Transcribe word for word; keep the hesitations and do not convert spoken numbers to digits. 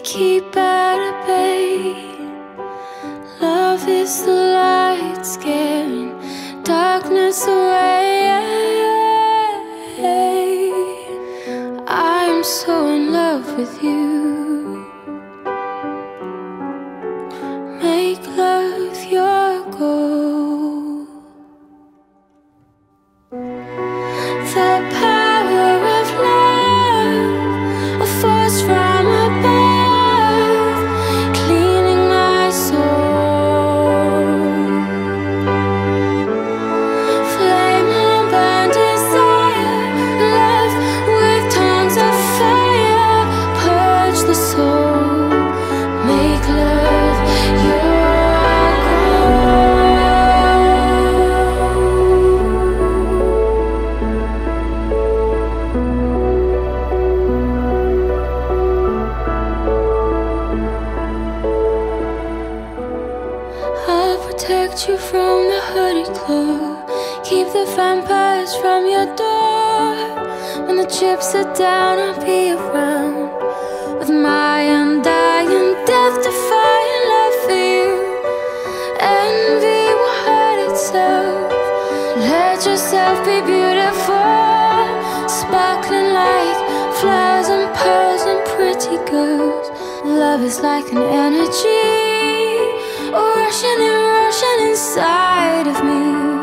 keep at bay. Love is the light scaring darkness away. I'm so in love with you. Make love your goal. The power of love, a force from above, cleaning my soul. Flame on burn desire, love with tongues of fire, purge the soul. Make love your goal. I'll protect you from the hooded claw, keep the vampires from your door. When the chips are down, I'll be around with my undying, death-defying love for you. Envy will hurt itself. Let yourself be beautiful, sparkling like flowers and pearls and pretty girls. Love is like an energy, rushing and rushing inside of me.